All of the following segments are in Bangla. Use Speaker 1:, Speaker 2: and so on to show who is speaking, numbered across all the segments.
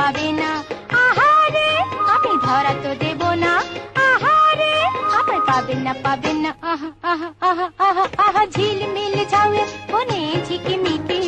Speaker 1: পাবে না, আহারে আমি ধরা তো দেব না, আহারে আমায় পাবে না পাবে না, আহা আহা আহা আহা আহা ঝিলমিল ঝাউয়ে বনে ঝিকিমিকি।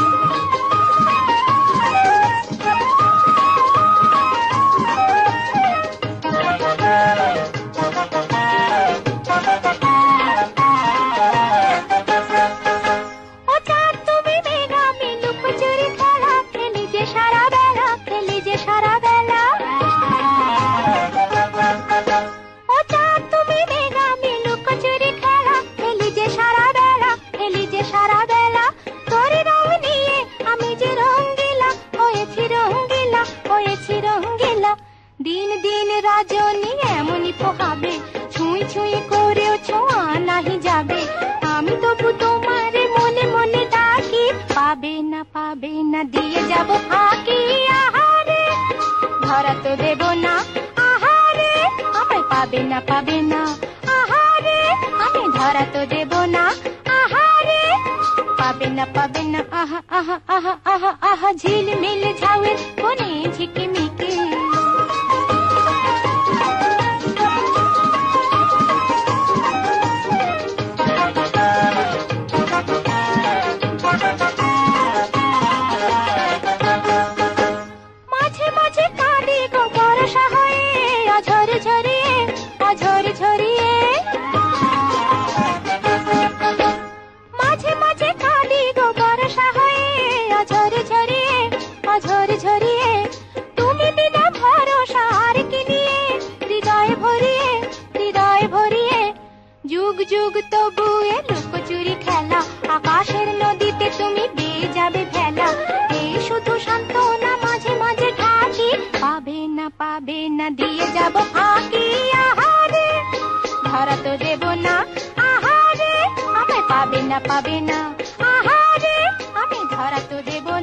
Speaker 1: দিন দিন রজনী এমনই পোহাবে, ছুঁই ছুঁই করেও ছোঁয়া নাহি যাবে, আমি তবু তোমারে মনে মনে ডাকি, পাবে না দিয়ে যাব ফাঁকি, আহারে ধরা তো দেব না, আহারে আমায় পাবে না, আহারে আমি ধরা তো দেব না, আহারে পাবে না, আহা আহা আহা আহা আহা ঝিলমিল ঝাউয়ের বনে ঝিকিমিকি। যুগ যুগ তবু এ লুকোচুরি খেলা, আকাশের নদীতে তুমি বেয়ে যাবে ভেলা, এই শুধু সান্ত্বনা মাঝে মাঝে ঢাকি, পাবে না দিয়ে যাব ফাঁকি, আহারে ধরা তো দেব না, আহারে আমায় পাবে না, আহারে আমি ধরা তো দেব